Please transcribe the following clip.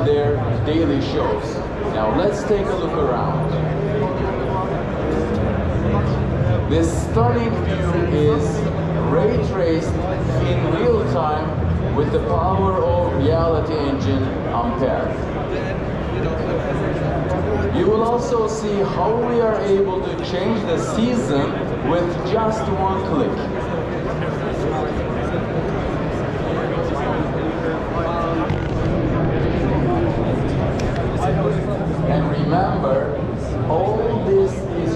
their daily shows. Now let's take a look around. This stunning view is ray traced in real time with the power of Reality Engine Ampere. You will also see how we are able to change the season with just one click.